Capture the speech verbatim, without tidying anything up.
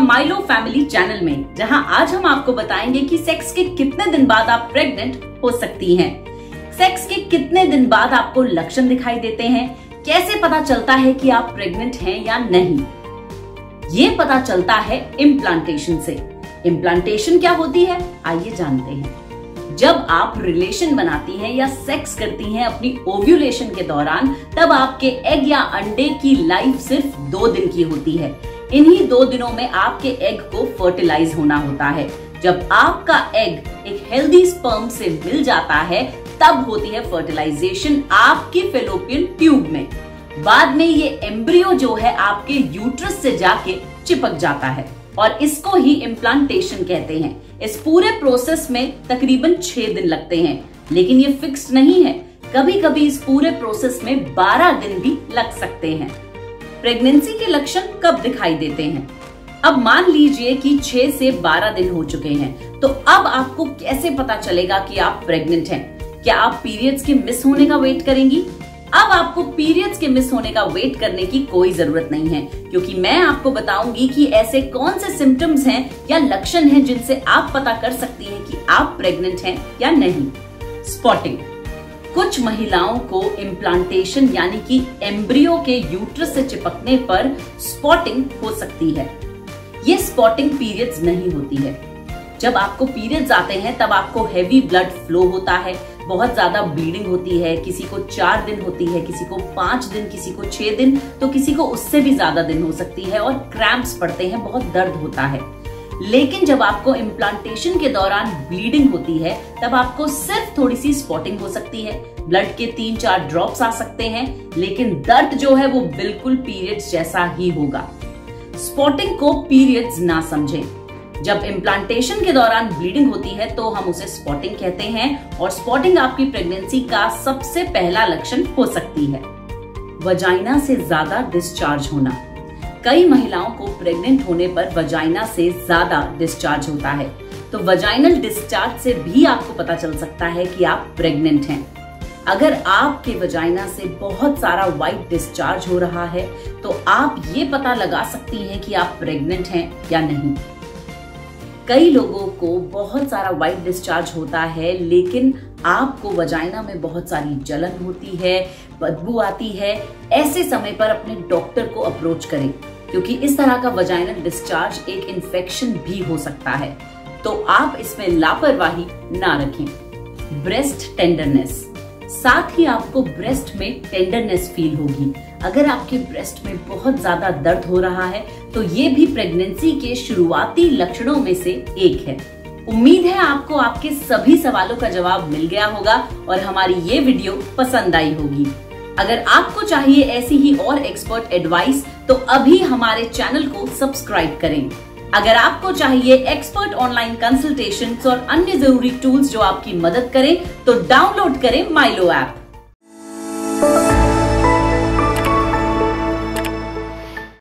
Milo family channel में, जहां आज हम आपको बताएंगे कि सेक्स के कितने दिन बाद आप प्रेग्नेंट हो सकती हैं। सेक्स के कितने दिन बाद आपको लक्षण दिखाई देते हैं, कैसे पता चलता है कि आप प्रेग्नेंट हैं या नहीं। ये पता चलता है इम्प्लांटेशन से। इम्प्लांटेशन क्या होती है, आइए जानते हैं। जब आप रिलेशन बनाती हैं या सेक्स करती हैं अपनी ओव्यूलेशन के दौरान, तब आपके एग या अंडे की लाइफ सिर्फ दो दिन की होती है। इन्हीं दो दिनों में आपके एग को फर्टिलाइज होना होता है। जब आपका एग एक हेल्दी स्पर्म से मिल जाता है, तब होती है फर्टिलाइजेशन आपकी फेलोपियन ट्यूब में। बाद में ये एम्ब्रियो जो है आपके यूट्रस से जाके चिपक जाता है और इसको ही इम्प्लांटेशन कहते हैं। इस पूरे प्रोसेस में तकरीबन छह दिन लगते हैं, लेकिन ये फिक्स्ड नहीं है। कभी कभी इस पूरे प्रोसेस में बारह दिन भी लग सकते हैं। प्रेगनेंसी के लक्षण कब दिखाई देते हैं? अब मान लीजिए कि छह से बारह दिन हो चुके हैं, तो अब आपको कैसे पता चलेगा कि आप प्रेग्नेंट हैं? क्या आप पीरियड्स के मिस होने का वेट करेंगी? अब आपको पीरियड्स के मिस होने का वेट करने की कोई जरूरत नहीं है, क्योंकि मैं आपको बताऊंगी कि ऐसे कौन से सिम्टम्स हैं या लक्षण हैं जिनसे आप पता कर सकती हैं कि आप प्रेग्नेंट हैं या नहीं। स्पॉटिंग। कुछ महिलाओं को इम्प्लांटेशन यानी कि एम्ब्रियो के यूट्रस से चिपकने पर स्पॉटिंग हो सकती है। ये स्पॉटिंग पीरियड्स नहीं होती है। जब आपको पीरियड्स आते हैं तब आपको हैवी ब्लड फ्लो होता है, बहुत ज्यादा ब्लीडिंग होती है। किसी को चार दिन होती है, किसी को पांच दिन, किसी को छह दिन, तो किसी को उससे भी ज्यादा दिन हो सकती है और क्रैम्प्स पड़ते हैं, बहुत दर्द होता है। लेकिन जब आपको इम्प्लांटेशन के दौरान ब्लीडिंग होती है, तब आपको सिर्फ थोड़ी सी स्पॉटिंग हो सकती है। ब्लड के तीन चार ड्रॉप्स आ सकते हैं, लेकिन दर्द जो है वो बिल्कुल पीरियड्स जैसा ही होगा। स्पॉटिंग को पीरियड्स ना समझें। जब इम्प्लांटेशन के दौरान ब्लीडिंग होती है तो हम उसे स्पॉटिंग कहते हैं, और स्पॉटिंग आपकी प्रेगनेंसी का सबसे पहला लक्षण हो सकती है। वजाइना से ज्यादा डिस्चार्ज होना। कई महिलाओं को प्रेग्नेंट होने पर वजाइना से ज्यादा डिस्चार्ज होता है, तो वजाइनल डिस्चार्ज से भी आपको पता चल सकता है कि आप प्रेग्नेंट हैं। अगर आपके वजाइना से बहुत सारा व्हाइट डिस्चार्ज हो रहा है, तो आप ये पता लगा सकती हैं कि आप प्रेग्नेंट हैं या नहीं। कई लोगों को बहुत सारा व्हाइट डिस्चार्ज होता है, लेकिन आपको वजाइना में बहुत सारी जलन होती है, बदबू आती है। ऐसे समय पर अपने डॉक्टर को अप्रोच करें, क्योंकि इस तरह का वजाइनल डिस्चार्ज एक इन्फेक्शन भी हो सकता है, तो आप इसमें लापरवाही ना रखें। Breast tenderness. साथ ही आपको ब्रेस्ट में टेंडरनेस फील होगी। अगर आपके ब्रेस्ट में बहुत ज्यादा दर्द हो रहा है, तो ये भी प्रेगनेंसी के शुरुआती लक्षणों में से एक है। उम्मीद है आपको आपके सभी सवालों का जवाब मिल गया होगा और हमारी ये वीडियो पसंद आई होगी। अगर आपको चाहिए ऐसी ही और एक्सपर्ट एडवाइस, तो अभी हमारे चैनल को सब्सक्राइब करें। अगर आपको चाहिए एक्सपर्ट ऑनलाइन कंसल्टेशंस और अन्य जरूरी टूल्स जो आपकी मदद करें, तो डाउनलोड करें माइलो ऐप।